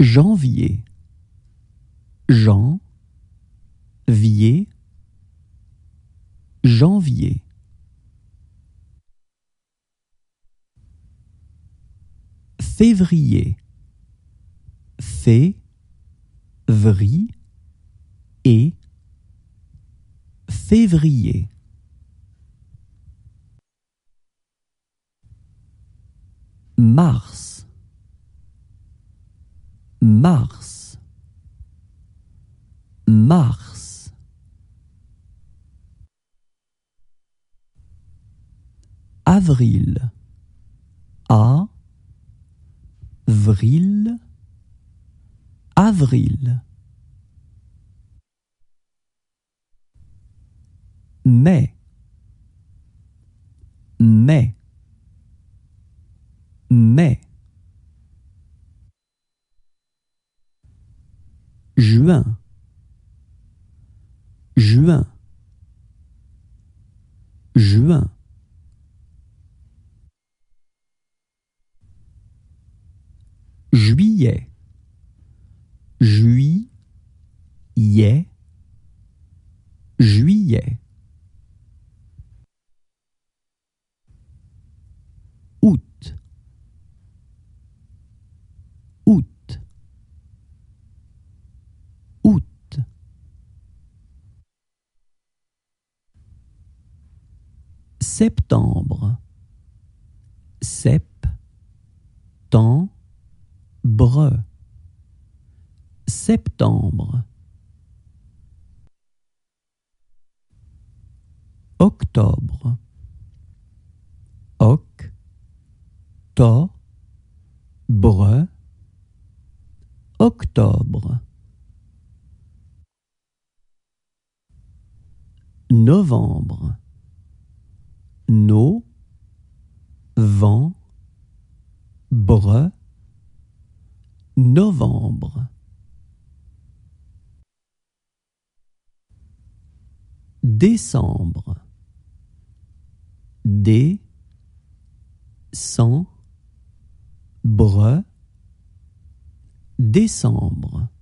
janvier, janvier, janvier. Février, février, février. Mars, mars, mars. Avril, avril, avril. Mai, mai, mai. Juin, juin, juin. Juillet, juillet, juillet. Août, août, août. Septembre, septembre, septembre. Octobre, octobre, octobre. Novembre, novembre. Décembre, décembre, décembre.